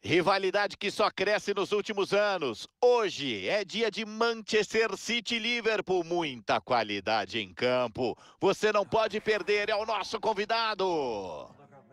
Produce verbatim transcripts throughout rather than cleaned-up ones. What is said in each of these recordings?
Rivalidade que só cresce nos últimos anos. Hoje é dia de Manchester City e Liverpool. Muita qualidade em campo. Você não pode perder, é o nosso convidado.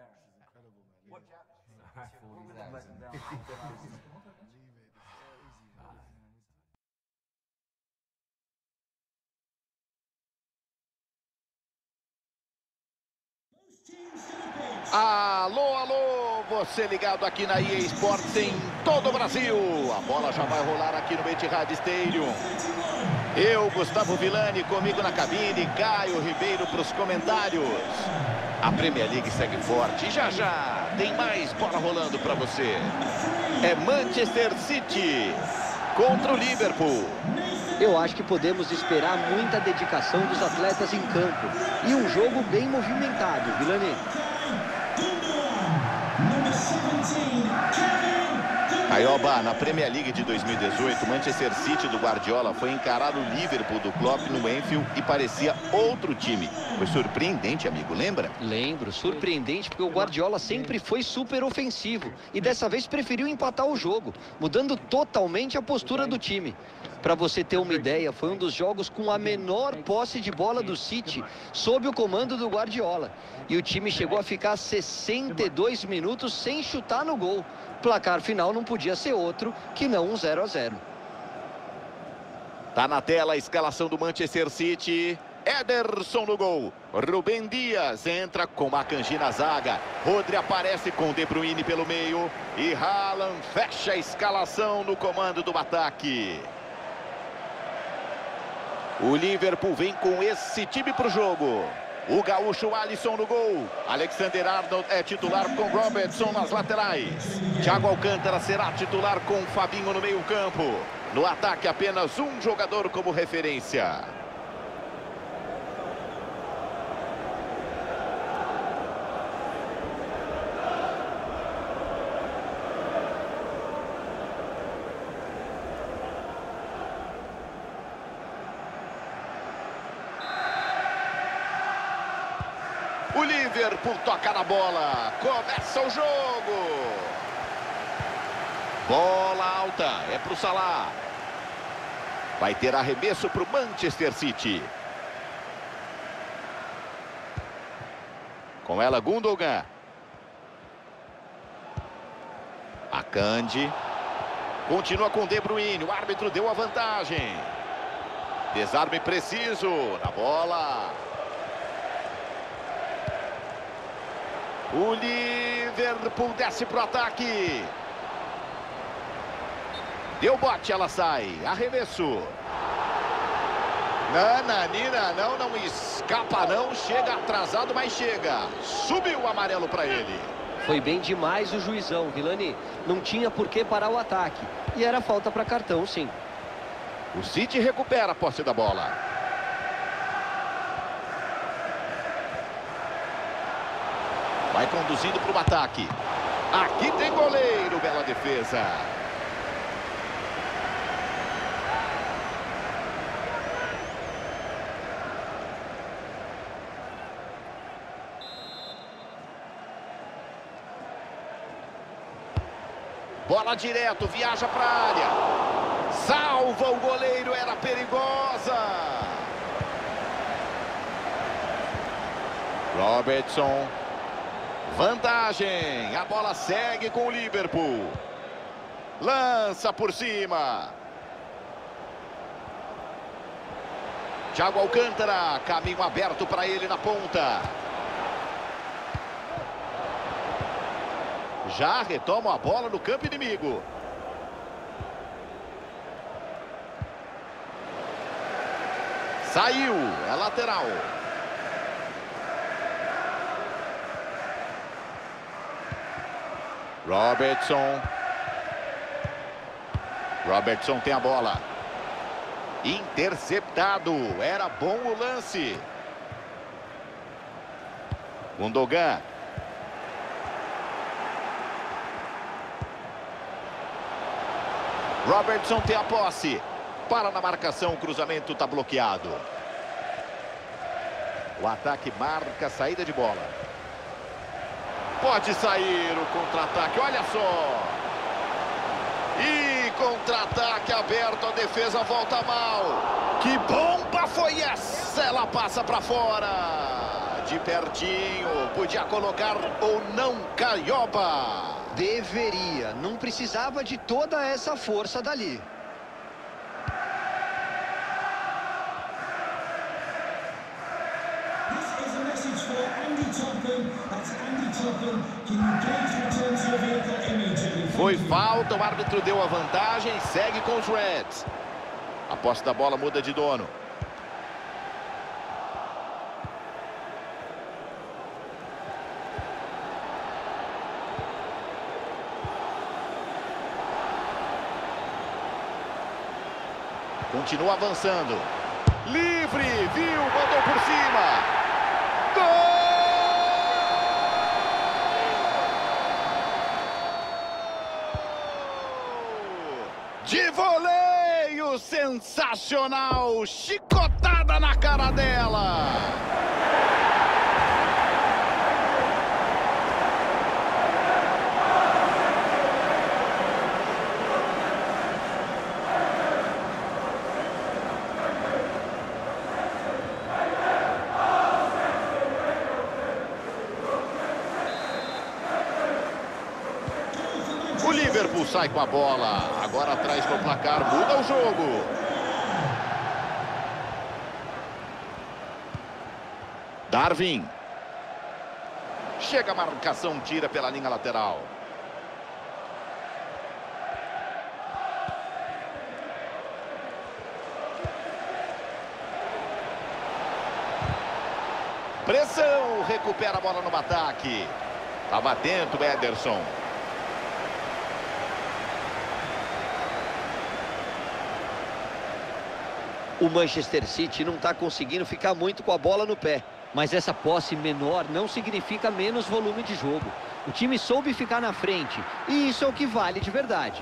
Alô, alô, você ligado aqui na E A Sports em todo o Brasil. A bola já vai rolar aqui no Etihad Stadium. Eu, Gustavo Villani, comigo na cabine, Caio Ribeiro para os comentários. A Premier League segue forte e já já tem mais bola rolando para você. É Manchester City contra o Liverpool. Eu acho que podemos esperar muita dedicação dos atletas em campo. E um jogo bem movimentado, Villani. Caioba, na Premier League de dois mil e dezoito, Manchester City do Guardiola foi encarar o Liverpool do Klopp no Anfield e parecia outro time. Foi surpreendente, amigo, lembra? Lembro, surpreendente porque o Guardiola sempre foi super ofensivo e dessa vez preferiu empatar o jogo, mudando totalmente a postura do time. Para você ter uma ideia, foi um dos jogos com a menor posse de bola do City sob o comando do Guardiola. E o time chegou a ficar sessenta e dois minutos sem chutar no gol. Placar final não podia ser outro que não um zero a zero. Tá na tela a escalação do Manchester City. Ederson no gol. Rubem Dias entra com Akanji na zaga. Rodri aparece com De Bruyne pelo meio. E Haaland fecha a escalação no comando do ataque. O Liverpool vem com esse time para o jogo. O gaúcho Alisson no gol. Alexander-Arnold é titular com Robertson nas laterais. Thiago Alcântara será titular com Fabinho no meio campo. No ataque apenas um jogador como referência. O Liverpool toca na bola. Começa o jogo. Bola alta. É para o Salah. Vai ter arremesso para o Manchester City. Com ela, Gundogan. Akanji. Continua com De Bruyne. O árbitro deu a vantagem. Desarme preciso. Na bola. O Liverpool desce para o ataque. Deu bote, ela sai. Arremesso. Nananina, não, não escapa não. Chega atrasado, mas chega. Subiu o amarelo para ele. Foi bem demais o juizão, Villani. Não tinha por que parar o ataque. E era falta para cartão, sim. O City recupera a posse da bola. Vai conduzindo para o ataque. Aqui tem goleiro, bela defesa. Bola direto, viaja para a área. Salva o goleiro, era perigosa. Robertson. Vantagem, a bola segue com o Liverpool. Lança por cima. Thiago Alcântara, caminho aberto para ele na ponta. Já retoma a bola no campo inimigo. Saiu, é lateral. Robertson. Robertson tem a bola. Interceptado. Era bom o lance. Gundogan. Robertson tem a posse. Para na marcação, o cruzamento está bloqueado. O ataque marca a saída de bola. Pode sair o contra-ataque, olha só. E contra-ataque aberto, a defesa volta mal. Que bomba foi essa? Ela passa para fora. De pertinho, podia colocar ou não Caioba. Deveria, não precisava de toda essa força dali. Foi falta, o árbitro deu a vantagem, segue com os Reds. A posse da bola muda de dono. Continua avançando. Livre, viu, mandou por cima. Gol! De voleio, sensacional, chicotada na cara dela. O Liverpool sai com a bola. Agora atrás no placar, muda o jogo. Darwin. Chega a marcação, tira pela linha lateral. Pressão, recupera a bola no ataque. Estava atento o Ederson. O Manchester City não está conseguindo ficar muito com a bola no pé. Mas essa posse menor não significa menos volume de jogo. O time soube ficar na frente. E isso é o que vale de verdade.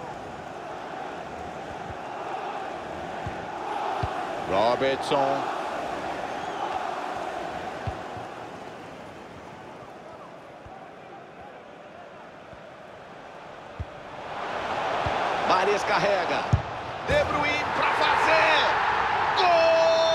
Robertson. Mahrez carrega. De Bruyne para fazer. Gol!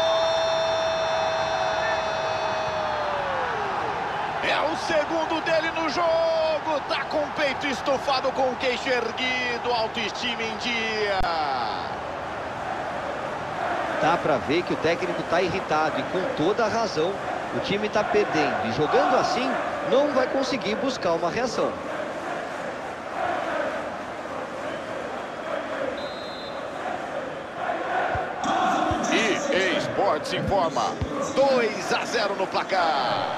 É o segundo dele no jogo. Tá com o peito estufado, com o queixo erguido, autoestima em dia. Dá pra ver que o técnico tá irritado e com toda a razão. O time tá perdendo e jogando assim não vai conseguir buscar uma reação. E Esportes informa, dois a zero no placar.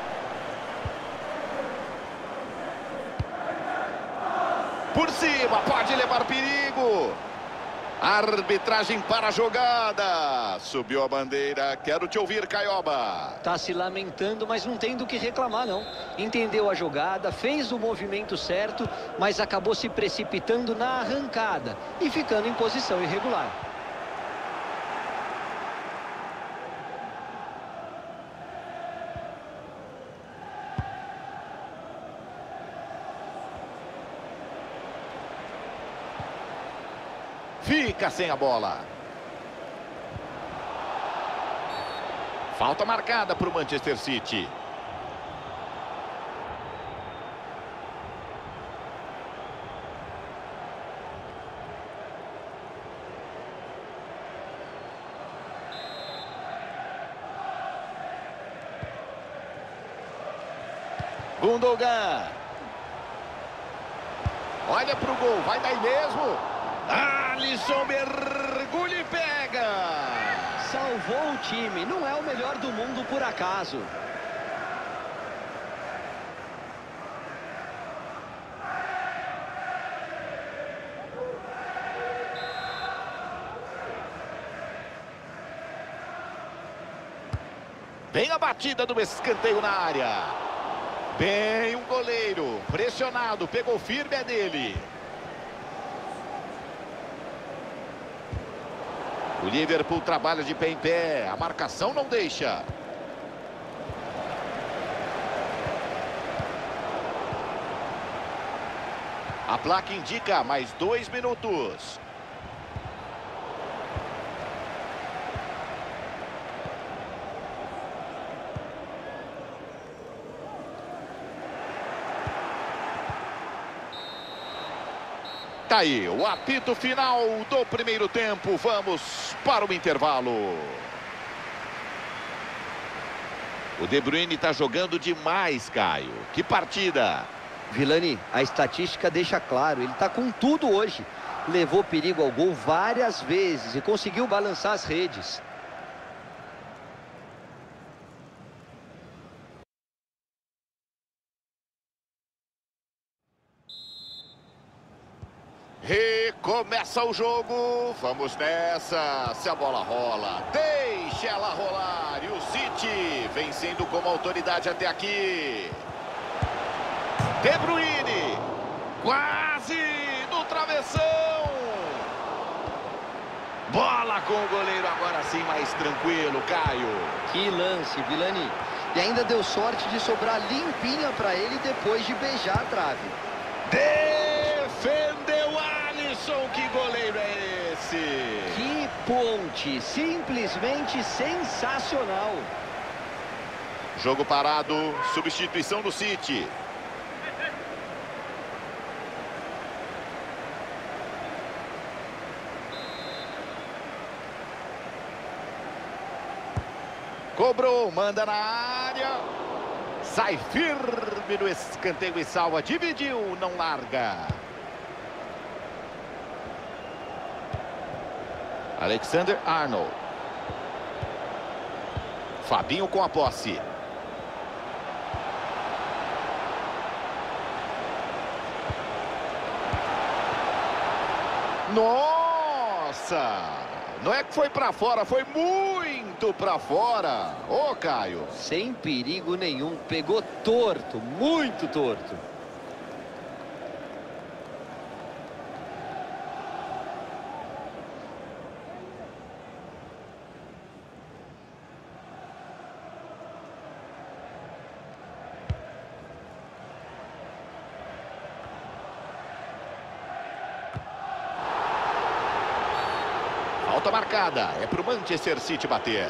Por cima, pode levar perigo. Arbitragem para a jogada. Subiu a bandeira. Quero te ouvir, Caioba. Tá se lamentando, mas não tem do que reclamar, não. Entendeu a jogada, fez o movimento certo, mas acabou se precipitando na arrancada e ficando em posição irregular. Fica sem a bola. Falta marcada para o Manchester City. Gundogan. Olha para o gol, vai daí mesmo. Alisson mergulha e pega. Salvou o time, não é o melhor do mundo por acaso. Vem a batida do escanteio na área. Bem o goleiro, pressionado, pegou firme, é dele. O Liverpool trabalha de pé em pé. A marcação não deixa. A placa indica mais dois minutos. Tá aí, o apito final do primeiro tempo. Vamos para o intervalo. O De Bruyne está jogando demais, Caio. Que partida! Vilani, a estatística deixa claro, ele está com tudo hoje. Levou perigo ao gol várias vezes e conseguiu balançar as redes. Recomeça o jogo, vamos nessa, se a bola rola, deixa ela rolar, e o City vencendo como autoridade até aqui. De Bruyne, quase no travessão, bola com o goleiro agora sim mais tranquilo, Caio. Que lance, Vilani, e ainda deu sorte de sobrar limpinha para ele depois de beijar a trave. Defendeu Alisson, que goleiro é esse? Que ponte, simplesmente sensacional. Jogo parado, substituição do City. Cobrou, manda na área. Sai firme no escanteio e salva. Dividiu, não larga. Alexander Arnold. Fabinho com a posse. Nossa! Não é que foi pra fora, foi muito pra fora. Ô, Caio. Sem perigo nenhum, pegou torto, muito torto. Falta marcada, é para o Manchester City bater.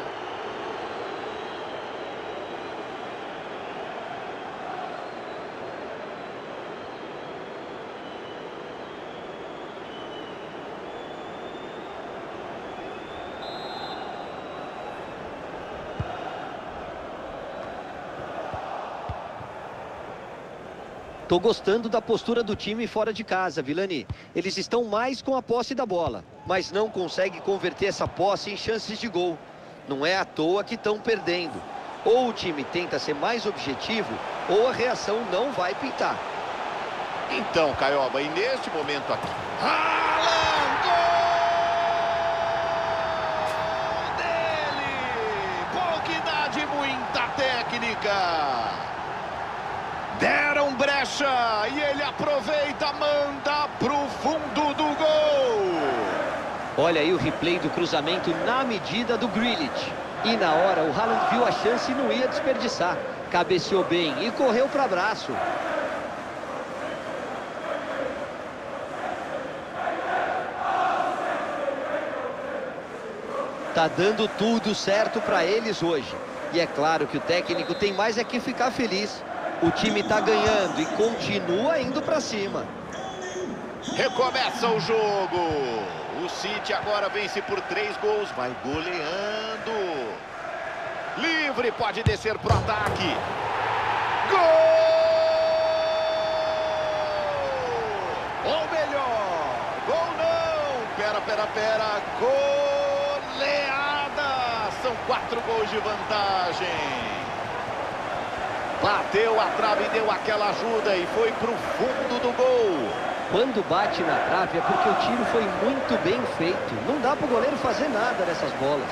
Tô gostando da postura do time fora de casa, Vilani. Eles estão mais com a posse da bola, mas não conseguem converter essa posse em chances de gol. Não é à toa que estão perdendo. Ou o time tenta ser mais objetivo, ou a reação não vai pintar. Então, Caioba, e neste momento aqui... Haaland! Gol dele! Pouca idade, muita técnica! Deram brecha e ele aproveita, manda pro fundo do gol. Olha aí o replay do cruzamento na medida do Grealish. E na hora o Haaland viu a chance e não ia desperdiçar. Cabeceou bem e correu para abraço. Tá dando tudo certo para eles hoje. E é claro que o técnico tem mais é que ficar feliz. O time tá ganhando e continua indo para cima. Recomeça o jogo. O City agora vence por três gols. Vai goleando. Livre, pode descer pro ataque. Gol! Ou melhor, gol não. Pera, pera, pera. Goleada. São quatro gols de vantagem. Bateu a trave e deu aquela ajuda e foi pro fundo do gol. Quando bate na trave é porque o tiro foi muito bem feito. Não dá pro goleiro fazer nada nessas bolas.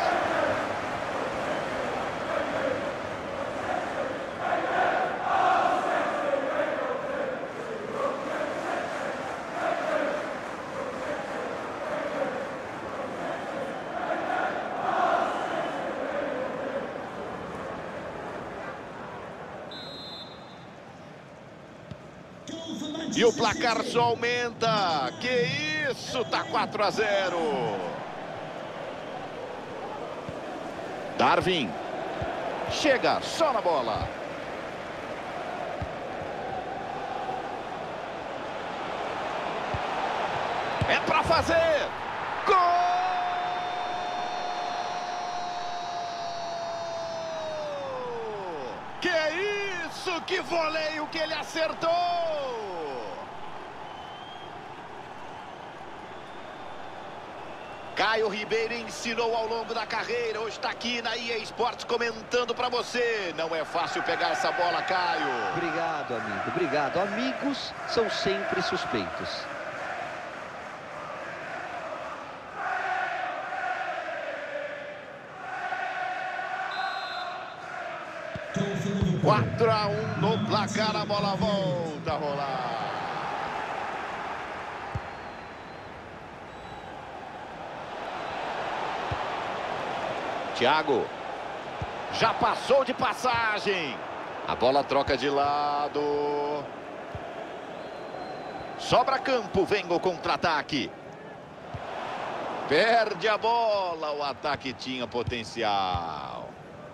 E o placar só aumenta. Que isso, tá quatro a zero. Darwin. Chega só na bola. É pra fazer. Gol! Que isso? Que voleio que ele acertou! Caio Ribeiro ensinou ao longo da carreira. Hoje está aqui na E A Sports comentando para você. Não é fácil pegar essa bola, Caio. Obrigado, amigo. Obrigado. Amigos são sempre suspeitos. quatro a um no placar, a bola volta a rolar. Thiago. Já passou de passagem. A bola troca de lado. Sobra campo, vem o contra-ataque. Perde a bola, o ataque tinha potencial.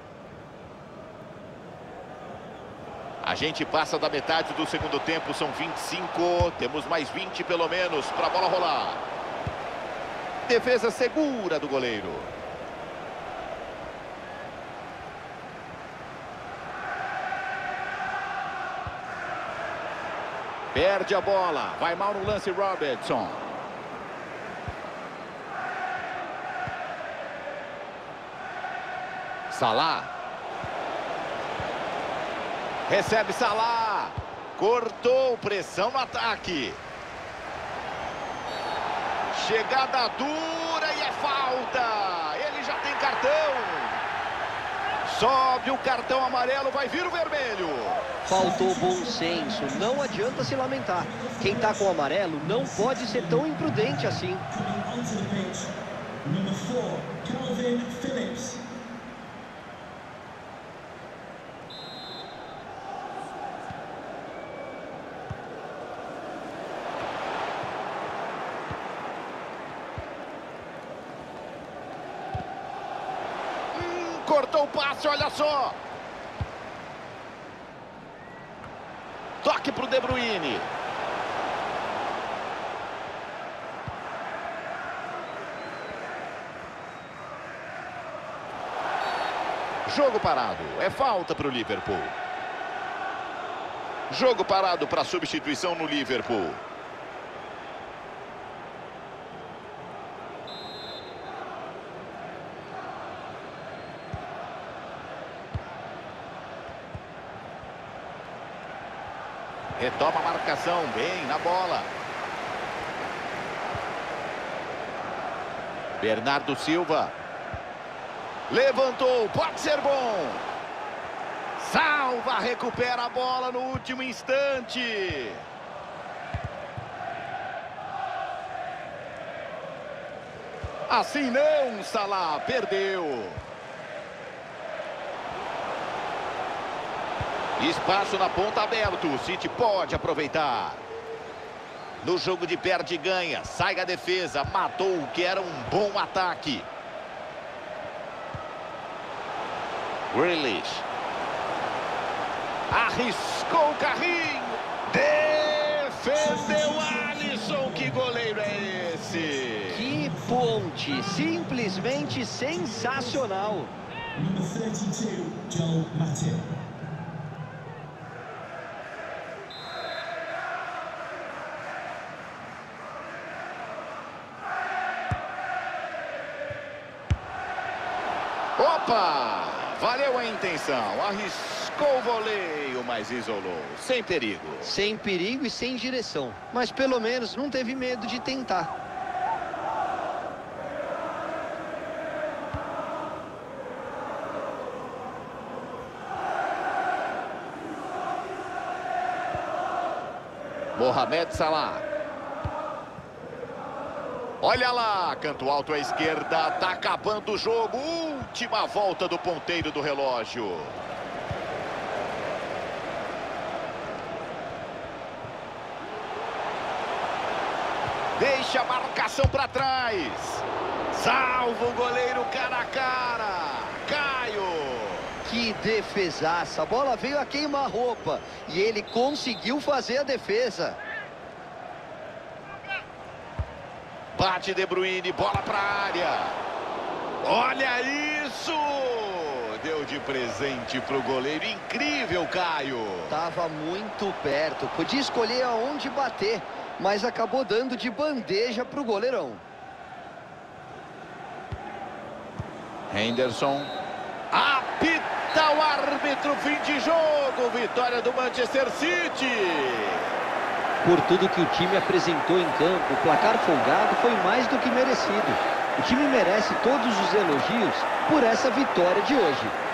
A gente passa da metade do segundo tempo, são vinte e cinco, temos mais vinte pelo menos para a bola rolar. Defesa segura do goleiro. Perde a bola, vai mal no lance Robertson. Salah. Recebe Salah. Cortou, pressão no ataque. Chegada dura e é falta. Ele já tem cartão. Sobe o cartão amarelo, vai vir o vermelho. Faltou bom senso, não adianta se lamentar. Quem tá com o amarelo não pode ser tão imprudente assim. Hum, cortou o passe, olha só. Toque para o De Bruyne. Jogo parado. É falta para o Liverpool. Jogo parado para substituição no Liverpool. Retoma a marcação, bem na bola. Bernardo Silva. Levantou, pode ser bom. Salva, recupera a bola no último instante. Assim não, Salah, perdeu. Espaço na ponta aberto, o City pode aproveitar. No jogo de perde e ganha, sai a defesa, matou o que era um bom ataque. Grealish. Arriscou o carrinho. Defendeu Alisson, que goleiro é esse? Que ponte, simplesmente sensacional. Number thirty-two, Joel Matip. Opa! Valeu a intenção. Arriscou o voleio, mas isolou. Sem perigo. Sem perigo e sem direção. Mas pelo menos não teve medo de tentar. Mohamed Salah. Olha lá, canto alto à esquerda, tá acabando o jogo, última volta do ponteiro do relógio. Deixa a marcação para trás. Salva o goleiro cara a cara. Caio. Que defesaça. A bola veio a queima-roupa. E ele conseguiu fazer a defesa. Bate De Bruyne, bola para a área. Olha isso! Deu de presente para o goleiro. Incrível, Caio. Tava muito perto. Podia escolher aonde bater, mas acabou dando de bandeja para o goleirão. Henderson. Apita o árbitro, fim de jogo. Vitória do Manchester City. Por tudo que o time apresentou em campo, o placar folgado foi mais do que merecido. O time merece todos os elogios por essa vitória de hoje.